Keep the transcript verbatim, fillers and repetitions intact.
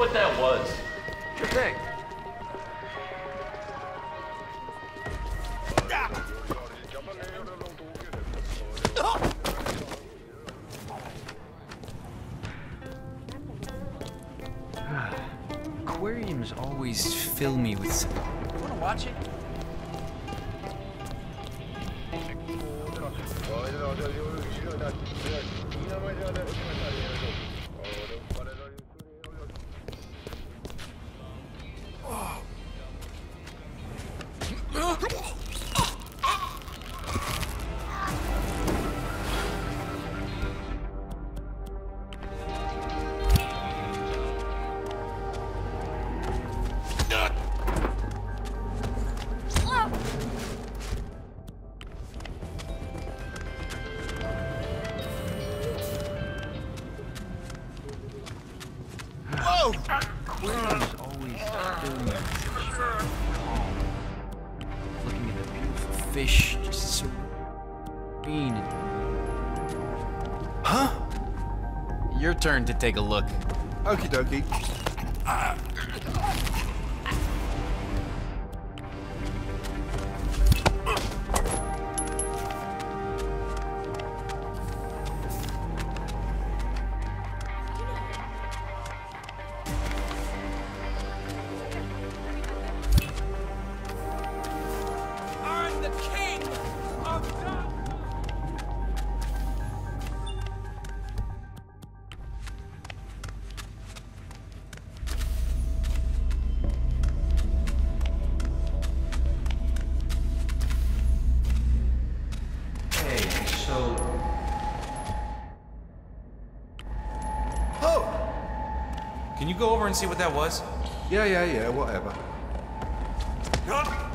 what that was? Sure thing. Aquariums always fill me with some... You wanna watch it? Aquariums always fill me with such calm. Looking at the beautiful fish, just so serene. Huh? Your turn to take a look. Okie dokie. Uh. Can you go over and see what that was? Yeah, yeah, yeah, whatever. Huh?